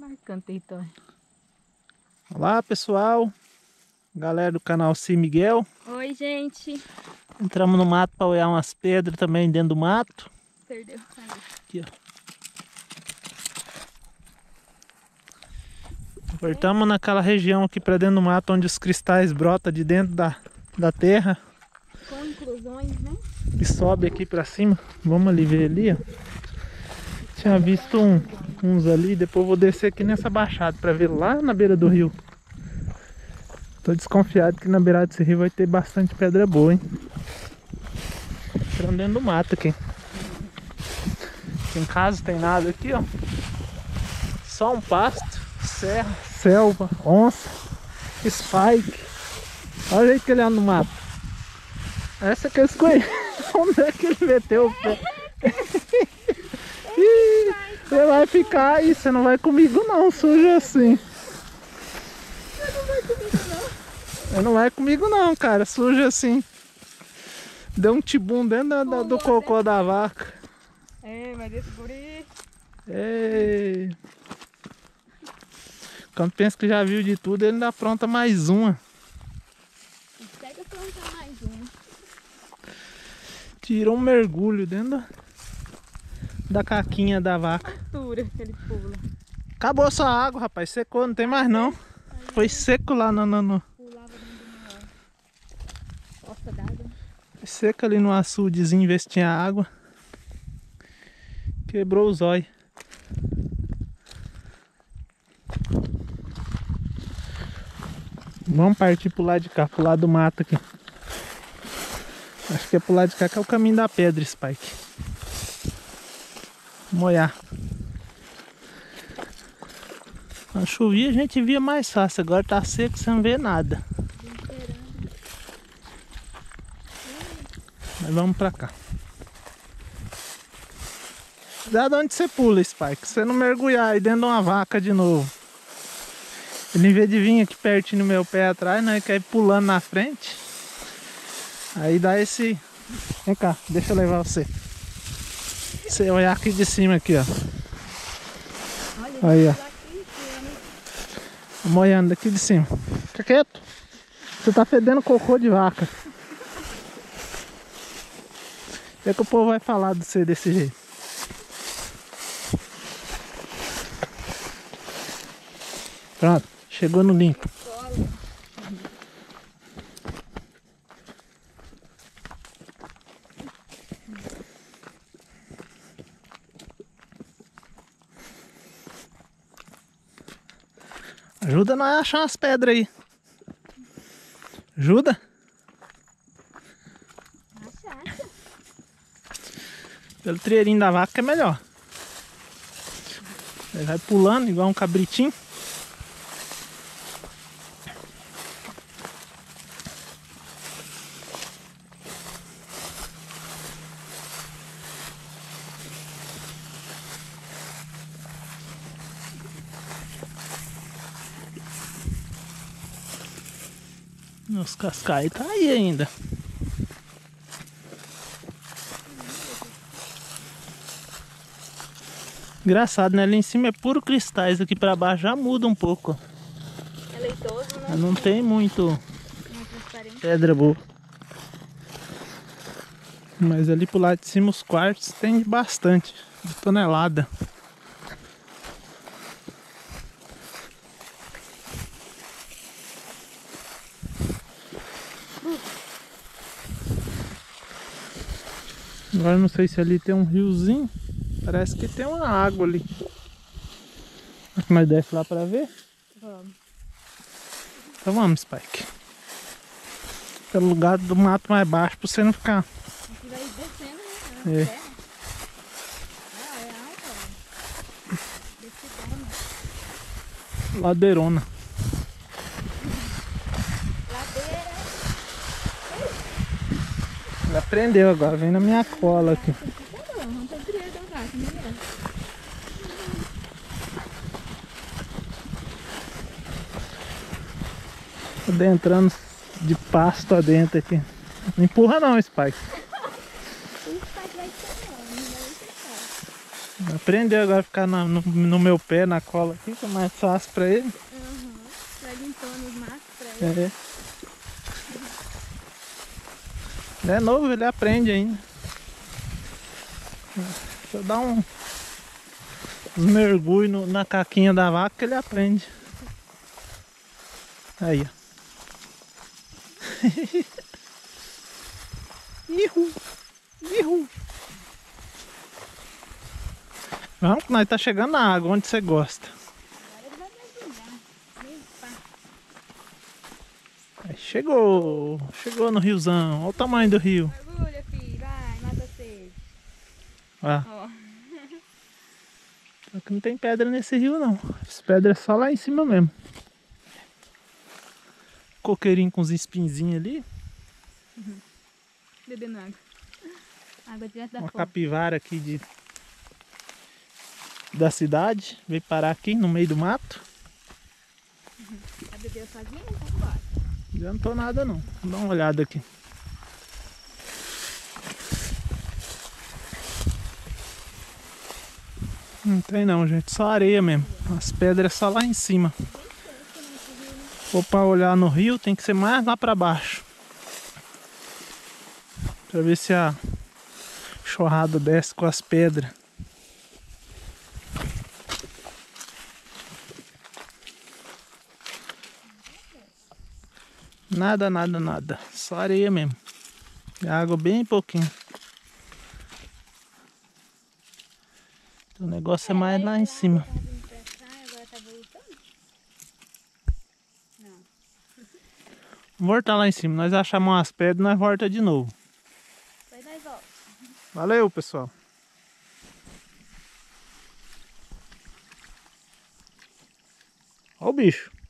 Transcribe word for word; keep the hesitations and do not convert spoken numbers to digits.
Marcando território. Olá pessoal, galera do canal Sim Miguel. Oi gente. Entramos no mato para olhar umas pedras também dentro do mato. Perdeu. Aqui, ó. Voltamos naquela região aqui para dentro do mato onde os cristais brotam de dentro da, da terra. Com inclusões, né? E sobe aqui para cima. Vamos ali ver ali, ó. Tinha visto um, uns ali, depois vou descer aqui nessa baixada para ver lá na beira do rio. Tô desconfiado que na beirada desse rio vai ter bastante pedra boa, hein? Entrando dentro do mato aqui. Aqui em casa tem nada aqui, ó. Só um pasto, serra, selva, onça, spike. Olha o jeito que ele anda no mato. Essa que eu escolhi. Onde é que ele meteu o pé? Ih, você vai ficar aí, você não vai comigo não, sujo assim. Você não vai comigo não, cara, sujo assim. Deu um tibum dentro da, da, do cocô da vaca. É, mas esse guri... Ei. Quando pensa que já viu de tudo, ele ainda apronta mais uma. Pega pra onde mais um. Tirou um mergulho dentro da, da caquinha da vaca. Altura que ele pula. Acabou sua água, rapaz. Secou, não tem mais não. Foi seco lá no... no, no. Pulava dentro de uma poça d'água. Foi seco ali no açudezinho, ver se tinha água. Quebrou o zóio. Vamos partir pro lado de cá, pro lado do mato aqui. Acho que é pro lado de cá que é o caminho da pedra, Spike. Vamos olhar. Quando chovia a gente via mais fácil, agora tá seco, você não vê nada. Mas vamos pra cá. Cuidado onde você pula, Spike, você não mergulhar aí dentro de uma vaca de novo. Ele, em vez de vir aqui pertinho no meu pé atrás, né, ele quer ir pulando na frente. Aí dá esse... Vem cá, deixa eu levar você. Você olhar aqui de cima aqui, ó. Aí, ó. Vamos olhando daqui de cima. Fica quieto. Você tá fedendo cocô de vaca. O que é que o povo vai falar de você desse jeito? Pronto, chegou no limpo. Ajuda nós a achar umas pedras aí. Ajuda? Acha? Pelo treirinho da vaca é melhor. Ele vai pulando igual um cabritinho. Os cascais tá aí ainda. Engraçado, né? Ali em cima é puro cristais, aqui pra baixo já muda um pouco. É leitoso, né? Não tem muito Não é transparente. pedra boa. Mas ali pro lado de cima os quartos tem bastante, de tonelada. Agora não sei se ali tem um riozinho. Parece que tem uma água ali. Mas desce lá pra ver? Vamos. Então vamos, Spike. Pelo lugar do mato mais baixo pra você não ficar. Aqui vai descendo, né? É. É. Ah, é alta. Descidona. Ladeirona. Ladeira. Ele aprendeu agora, vem na minha cola aqui. Não tem criado a vaca, né? Tô adentrando de pasto adentro aqui. Não empurra não, Spike. Aprendeu agora a ficar na- no, no meu pé, na cola aqui, que é mais fácil pra ele. Uhum. Vai limpando os matos pra ele. É. É novo, ele aprende ainda. Deixa eu dar um, uns mergulhos no- na caquinha da vaca que ele aprende. Aí, ó. Ihu! Ihu! Vamos que nós tá chegando na água, onde você gosta. Agora ele vai mergulhar. Limpar. Aí, chegou! Chegou no riozão. Olha o tamanho do rio. Mergulha, filho. Vai, mata a sede. Ó, Ó. só que não tem pedra nesse rio não. As pedras é só lá em cima mesmo. Coqueirinho com os espinzinhos ali. Bebendo água. Água direto da Uma fonte. capivara aqui de da cidade. Veio parar aqui no meio do mato. Já bebeu sozinho? Então bora. Não adiantou nada não. Vou dar uma olhada aqui. Não tem não, gente. Só areia mesmo. As pedras só lá em cima. Ou para olhar no rio tem que ser mais lá para baixo. Pra ver se a chorrada desce com as pedras. Nada, nada, nada. Só areia mesmo. E água bem pouquinho. Então, o negócio é mais lá em cima. Tava vindo pra cá, agora tá voltando? Não. Volta lá em cima. Nós achamos umas pedras e nós volta de novo. Depois nós volta. Valeu, pessoal. Ó o bicho.